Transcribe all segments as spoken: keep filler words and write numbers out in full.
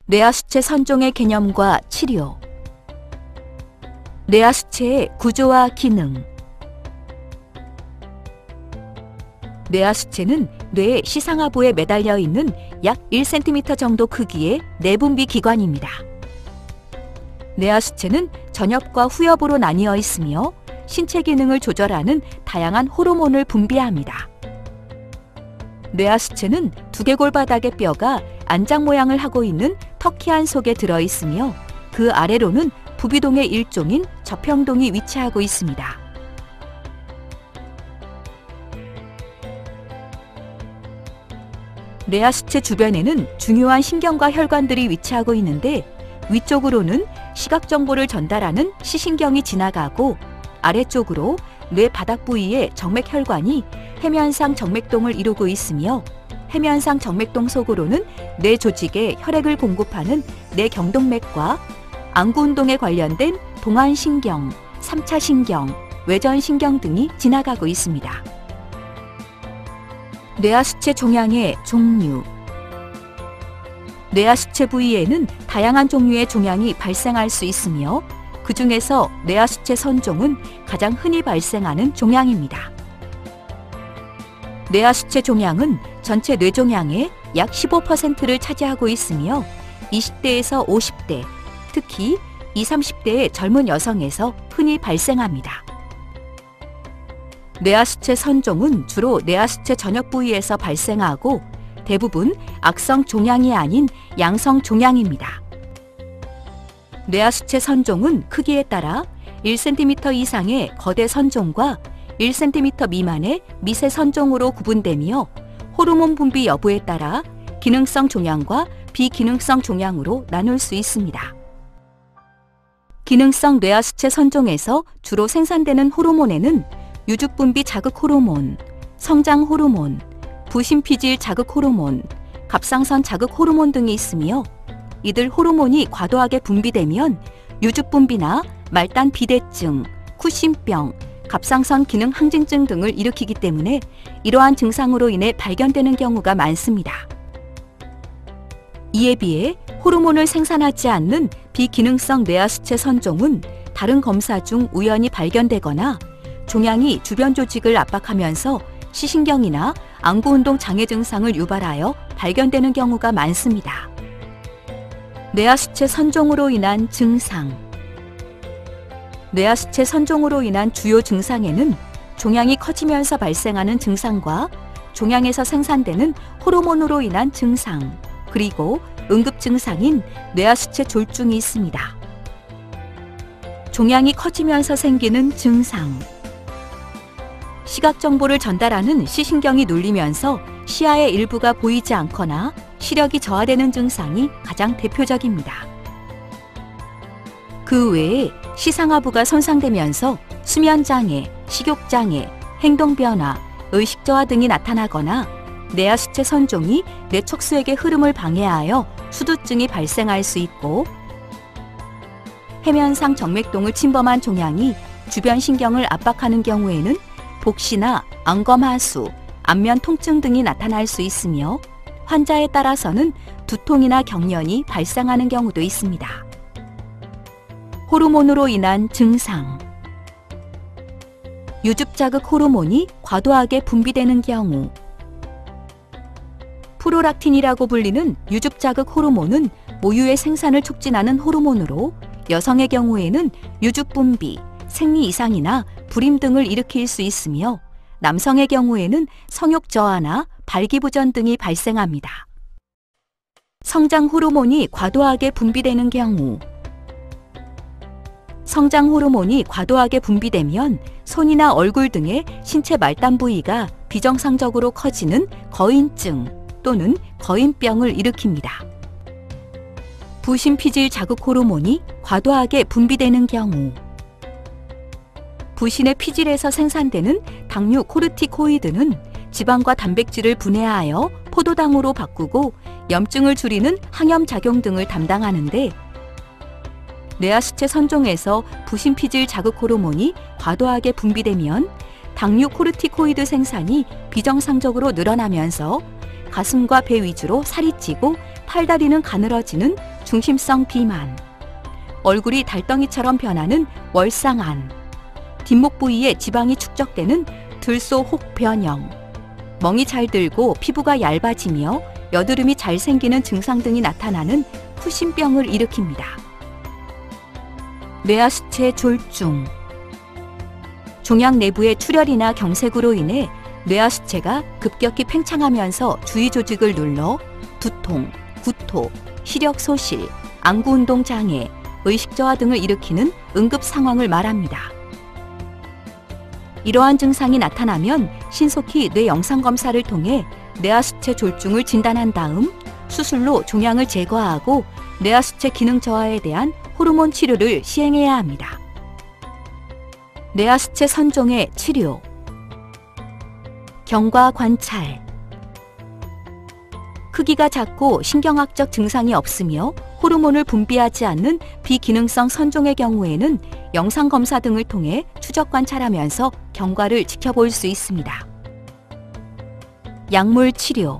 뇌하수체 선종의 개념과 치료. 뇌하수체의 구조와 기능. 뇌하수체는 뇌의 시상하부에 매달려 있는 약 일 센티미터 정도 크기의 내분비 기관입니다. 뇌하수체는 전엽과 후엽으로 나뉘어 있으며 신체 기능을 조절하는 다양한 호르몬을 분비합니다. 뇌하수체는 두개골 바닥의 뼈가 안장 모양을 하고 있는 터키안 속에 들어있으며 그 아래로는 부비동의 일종인 저평동이 위치하고 있습니다. 뇌하수체 주변에는 중요한 신경과 혈관들이 위치하고 있는데 위쪽으로는 시각 정보를 전달하는 시신경이 지나가고 아래쪽으로 뇌 바닥 부위의 정맥혈관이 해면상 정맥동을 이루고 있으며 해면상 정맥동 속으로는 뇌 조직에 혈액을 공급하는 뇌경동맥과 안구운동에 관련된 동안신경, 삼차신경, 외전신경 등이 지나가고 있습니다. 뇌하수체 종양의 종류. 뇌하수체 부위에는 다양한 종류의 종양이 발생할 수 있으며 그 중에서 뇌하수체 선종은 가장 흔히 발생하는 종양입니다. 뇌하수체 종양은 전체 뇌종양의 약 십오 퍼센트를 차지하고 있으며 이십 대에서 오십 대, 특히 이십, 삼십 대의 젊은 여성에서 흔히 발생합니다. 뇌하수체 선종은 주로 뇌하수체 전역 부위에서 발생하고 대부분 악성 종양이 아닌 양성 종양입니다. 뇌하수체 선종은 크기에 따라 일 센티미터 이상의 거대 선종과 일 센티미터 미만의 미세 선종으로 구분되며 호르몬 분비 여부에 따라 기능성 종양과 비기능성 종양으로 나눌 수 있습니다. 기능성 뇌하수체 선종에서 주로 생산되는 호르몬에는 유죽분비 자극 호르몬, 성장 호르몬, 부신피질 자극 호르몬, 갑상선 자극 호르몬 등이 있으며 이들 호르몬이 과도하게 분비되면 유죽분비나 말단 비대증, 쿠신병, 갑상선 기능 항진증 등을 일으키기 때문에 이러한 증상으로 인해 발견되는 경우가 많습니다. 이에 비해 호르몬을 생산하지 않는 비기능성 뇌하수체 선종은 다른 검사 중 우연히 발견되거나 종양이 주변 조직을 압박하면서 시신경이나 안구운동 장애 증상을 유발하여 발견되는 경우가 많습니다. 뇌하수체 선종으로 인한 증상. 뇌하수체 선종으로 인한 주요 증상에는 종양이 커지면서 발생하는 증상과 종양에서 생산되는 호르몬으로 인한 증상, 그리고 응급 증상인 뇌하수체 졸중이 있습니다. 종양이 커지면서 생기는 증상. 시각 정보를 전달하는 시신경이 눌리면서 시야의 일부가 보이지 않거나 시력이 저하되는 증상이 가장 대표적입니다. 그 외에 시상하부가 손상되면서 수면장애, 식욕장애, 행동변화, 의식저하 등이 나타나거나 뇌하수체 선종이 뇌척수액의 흐름을 방해하여 수두증이 발생할 수 있고 해면상 정맥동을 침범한 종양이 주변 신경을 압박하는 경우에는 복시나 안검하수, 안면 통증 등이 나타날 수 있으며 환자에 따라서는 두통이나 경련이 발생하는 경우도 있습니다. 호르몬으로 인한 증상. 유죽자극 호르몬이 과도하게 분비되는 경우. 프로락틴이라고 불리는 유죽자극 호르몬은 모유의 생산을 촉진하는 호르몬으로 여성의 경우에는 유죽 분비, 생리 이상이나 불임 등을 일으킬 수 있으며 남성의 경우에는 성욕 저하나 발기부전 등이 발생합니다. 성장 호르몬이 과도하게 분비되는 경우. 성장 호르몬이 과도하게 분비되면 손이나 얼굴 등의 신체 말단 부위가 비정상적으로 커지는 거인증 또는 거인병을 일으킵니다. 부신피질 자극 호르몬이 과도하게 분비되는 경우. 부신의 피질에서 생산되는 당류 코르티코이드는 지방과 단백질을 분해하여 포도당으로 바꾸고 염증을 줄이는 항염작용 등을 담당하는데 뇌하수체 선종에서 부신피질 자극 호르몬이 과도하게 분비되면 당류 코르티코이드 생산이 비정상적으로 늘어나면서 가슴과 배 위주로 살이 찌고 팔다리는 가늘어지는 중심성 비만, 얼굴이 달덩이처럼 변하는 월상안, 뒷목 부위에 지방이 축적되는 들소혹 변형, 멍이 잘 들고 피부가 얇아지며 여드름이 잘 생기는 증상 등이 나타나는 푸신병을 일으킵니다. 뇌하수체 졸중, 종양 내부의 출혈이나 경색으로 인해 뇌하수체가 급격히 팽창하면서 주위 조직을 눌러 두통, 구토, 시력 소실, 안구운동 장애, 의식 저하 등을 일으키는 응급 상황을 말합니다. 이러한 증상이 나타나면 신속히 뇌 영상 검사를 통해 뇌하수체 졸중을 진단한 다음 수술로 종양을 제거하고 뇌하수체 기능 저하에 대한 호르몬 치료를 시행해야 합니다. 뇌하수체 선종의 치료, 경과 관찰, 크기가 작고 신경학적 증상이 없으며 호르몬을 분비하지 않는 비기능성 선종의 경우에는 영상검사 등을 통해 추적 관찰하면서 경과를 지켜볼 수 있습니다. 약물 치료,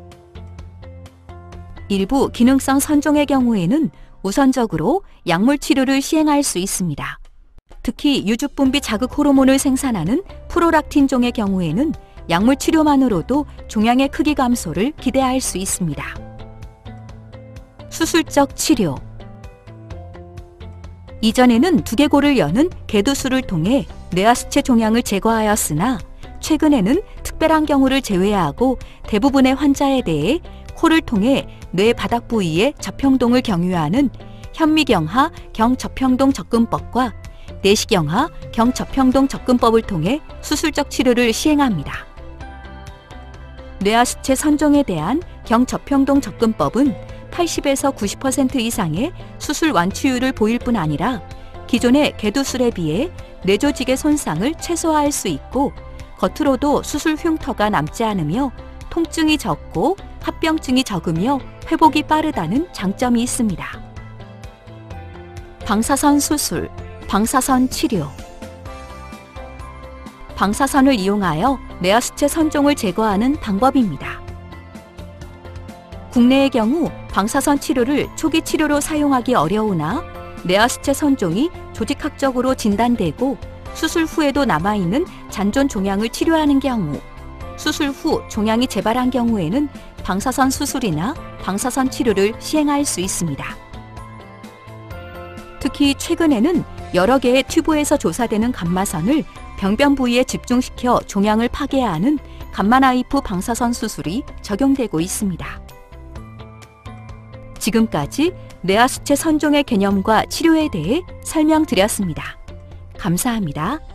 일부 기능성 선종의 경우에는 우선적으로 약물 치료를 시행할 수 있습니다. 특히 유주분비 자극 호르몬을 생산하는 프로락틴종의 경우에는 약물 치료만으로도 종양의 크기 감소를 기대할 수 있습니다. 수술적 치료, 이전에는 두개골을 여는 개두술을 통해 뇌하수체 종양을 제거하였으나 최근에는 특별한 경우를 제외하고 대부분의 환자에 대해 코를 통해 뇌 바닥 부위의 접형동을 경유하는 현미경하 경접형동 접근법과 내시경하 경접형동 접근법을 통해 수술적 치료를 시행합니다. 뇌하수체 선종에 대한 경접형동 접근법은 팔십에서 구십 퍼센트 이상의 수술 완치율을 보일 뿐 아니라 기존의 개두술에 비해 뇌조직의 손상을 최소화할 수 있고 겉으로도 수술 흉터가 남지 않으며 통증이 적고 합병증이 적으며 회복이 빠르다는 장점이 있습니다. 방사선 수술, 방사선 치료, 방사선을 이용하여 뇌하수체 선종을 제거하는 방법입니다. 국내의 경우 방사선 치료를 초기 치료로 사용하기 어려우나 뇌하수체 선종이 조직학적으로 진단되고 수술 후에도 남아있는 잔존 종양을 치료하는 경우, 수술 후 종양이 재발한 경우에는 방사선 수술이나 방사선 치료를 시행할 수 있습니다. 특히 최근에는 여러 개의 튜브에서 조사되는 감마선을 병변 부위에 집중시켜 종양을 파괴하는 감마나이프 방사선 수술이 적용되고 있습니다. 지금까지 뇌하수체 선종의 개념과 치료에 대해 설명드렸습니다. 감사합니다.